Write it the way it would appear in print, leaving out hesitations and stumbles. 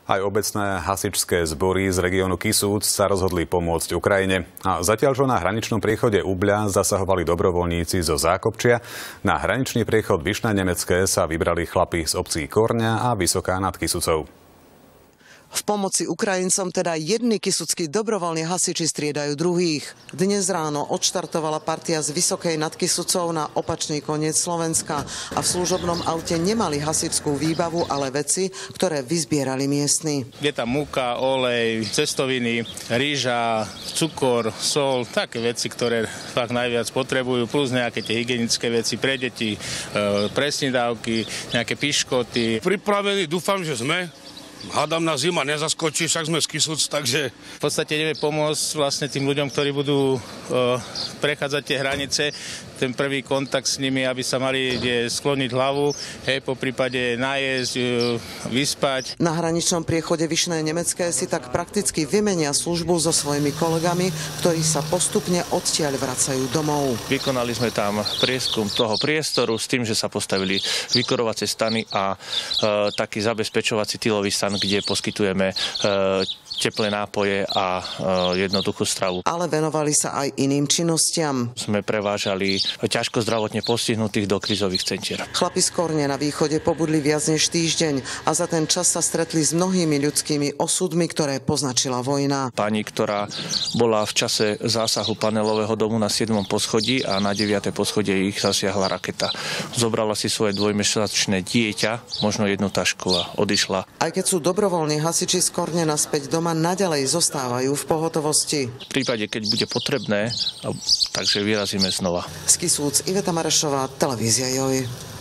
Aj obecné hasičské zbory z regiónu Kisúc sa rozhodli pomôcť Ukrajine. A zatiaľ, čo na hraničnom priechode Ubľa zasahovali dobrovoľníci zo Zákopčia, na hraničný priechod Vyšné Nemecké sa vybrali chlapi z obcí Korňa a Vysoká nad Kisucou. V pomoci Ukrajincom teda jedni kisuckí dobrovoľní hasiči striedajú druhých. Dnes ráno odštartovala partia z Vysokej nad Kisucou na opačný koniec Slovenska a v služobnom aute nemali hasičskú výbavu, ale veci, ktoré vyzbierali miestni. Je tam múka, olej, cestoviny, rýža, cukor, sol, také veci, ktoré fakt najviac potrebujú, plus nejaké tie hygienické veci pre deti, pre snídavky, nejaké piškoty. Pripravení, dúfam, že sme. Hádam, nás zima nezaskočí, však sme z Kisúc, takže... V podstate ideme pomôcť vlastne tým ľuďom, ktorí budú prechádzať tie hranice, ten prvý kontakt s nimi, aby sa mali kde skloniť hlavu, po prípade najesť, vyspať. Na hraničnom priechode Vyšné Nemecké si tak prakticky vymenia službu so svojimi kolegami, ktorí sa postupne odtiaľ vracajú domov. Vykonali sme tam prieskum toho priestoru s tým, že sa postavili vykorovacie stany a taký zabezpečovací tylový stan, kde poskytujeme teplé nápoje a jednoduchú stravu. Ale venovali sa aj iným činnostiam. Sme prevážali ťažko zdravotne postihnutých do krízových centier. Chlapi z Korne na východe pobudli viac než týždeň a za ten čas sa stretli s mnohými ľudskými osudmi, ktoré poznačila vojna. Pani, ktorá bola v čase zásahu panelového domu na 7. poschodí a na 9. poschodie ich zasiahla raketa. Zobrala si svoje dvojmesačné dieťa, možno jednu tašku a odišla. Aj keď sú dobrovoľní hasiči z Korne naspäť doma, naďalej zostávajú v pohotovosti. V prípade, keď bude potrebné, takže vyrazíme znova. Z Kisúc, Iveta Marešová, televízia JOJ.